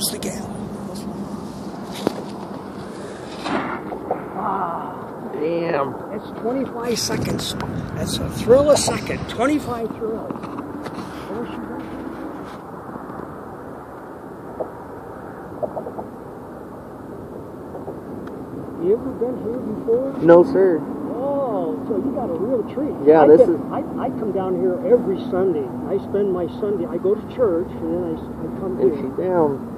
goes the gal. Damn. It's 25 seconds. That's a thrill a second. 25 thrills. There she goes. You ever been here before? No, sir. Oh, so you got a real treat. Yeah, I come down here every Sunday. I spend my Sunday. I go to church and then I come here. And she's down.